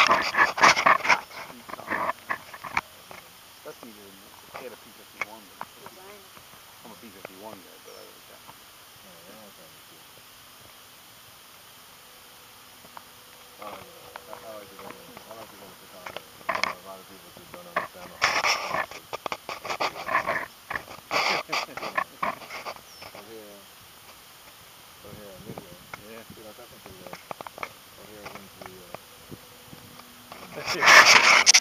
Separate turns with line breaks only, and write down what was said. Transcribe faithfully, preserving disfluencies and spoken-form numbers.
Especially the, the Kellet P fifty-one. I'm a P fifty-one guy, but I was a captain.
I like it. I like it when I like it when it's a condo. You know, a lot of people just don't understand the hard Over here, over here, midway.
Yeah.
See, like that's not pretty good. Over here, into the. Uh,